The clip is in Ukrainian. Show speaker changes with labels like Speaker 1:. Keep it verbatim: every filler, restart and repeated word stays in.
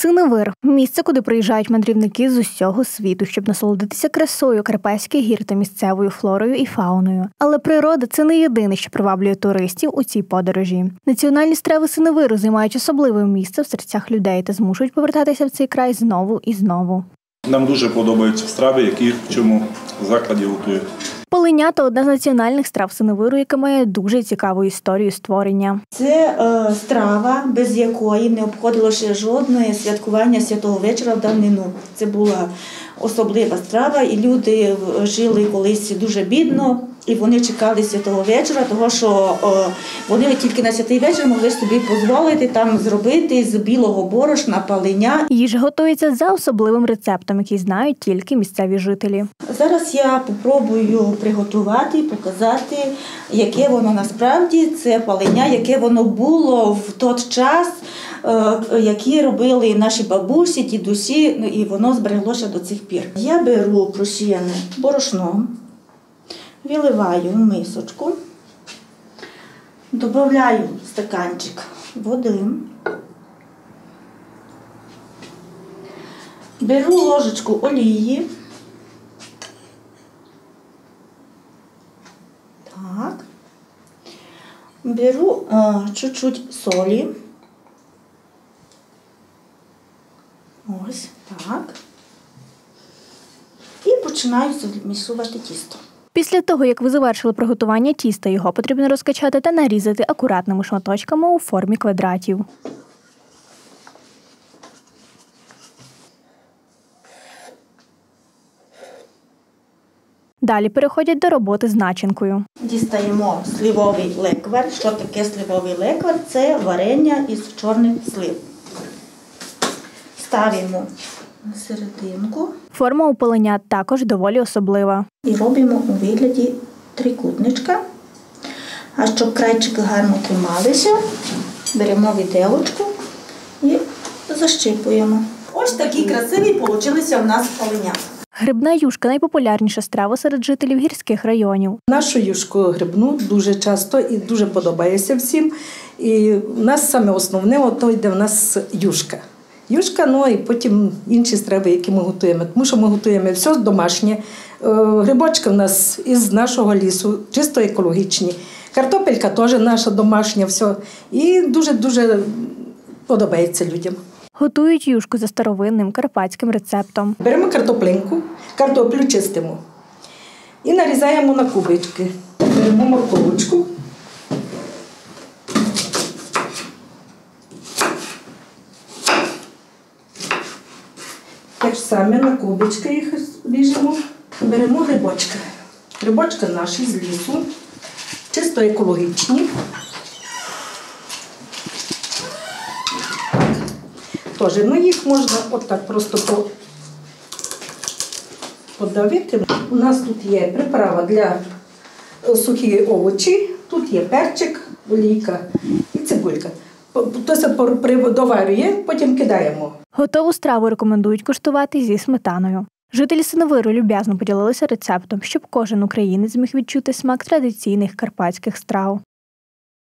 Speaker 1: Синевир – місце, куди приїжджають мандрівники з усього світу, щоб насолодитися красою Карпатських гір та місцевою флорою і фауною. Але природа – це не єдине, що приваблює туристів у цій подорожі. Національні страви Синевиру займають особливе місце в серцях людей та змушують повертатися в цей край знову і знову.
Speaker 2: Нам дуже подобаються страви, які в цьому закладі готують.
Speaker 1: Полинята – одна з національних страв Синевиру, яка має дуже цікаву історію створення.
Speaker 3: Це е, страва, без якої не обходилося жодне святкування святого вечора в давнину. Це була особлива страва, і люди жили колись дуже бідно, і вони чекали святого вечора, тому що е, вони тільки на святий вечір могли собі дозволити там зробити з білого борошна палиня.
Speaker 1: Їжа готується за особливим рецептом, який знають тільки місцеві жителі.
Speaker 3: Зараз я спробую приготувати, показати, яке воно насправді, це палиня, яке воно було в той час, які робили наші бабусі, дідусі, і воно збереглося до цих пір. Я беру просіяне борошно, виливаю в мисочку, додаю стаканчик води, беру ложечку олії, так, беру а, чуть-чуть солі, ось так, і починаю замішувати тісто.
Speaker 1: Після того, як ви завершили приготування тіста, його потрібно розкачати та нарізати акуратними шматочками у формі квадратів. Далі переходять до роботи з начинкою.
Speaker 3: Дістаємо сливовий леквар. Що таке сливовий леквар? Це варення із чорних слив. Ставимо на серединку.
Speaker 1: Форма у полинят також доволі особлива.
Speaker 3: І робимо у вигляді трикутничка. А щоб крайчики гарно трималися, беремо виделочку і защипуємо. Ось такі красиві получилися у нас полиня.
Speaker 1: Грибна юшка – найпопулярніша страва серед жителів гірських районів.
Speaker 4: Нашу юшку грибну дуже часто і дуже подобається всім. І в нас саме основне, ото йде в нас юшка. Юшка, ну і потім інші страви, які ми готуємо. Тому що ми готуємо все домашнє. Грибочки в нас із нашого лісу, чисто екологічні. Картопелька теж наша домашня, все. І дуже-дуже подобається людям.
Speaker 1: Готують юшку за старовинним карпатським рецептом.
Speaker 4: Беремо картоплинку, картоплю чистимо і нарізаємо на кубички. Беремо морковочку. Так само на кубички їх ріжемо. Беремо грибочки. Грибочки наші з лісу, чисто екологічні. Тож, ну їх можна отак просто подавити. У нас тут є приправа для сухі овочі, тут є перчик, олійка і цибулька. То це доварює, потім кидаємо.
Speaker 1: Готову страву рекомендують куштувати зі сметаною. Жителі Синевиру люб'язно поділилися рецептом, щоб кожен українець зміг відчути смак традиційних карпатських страв.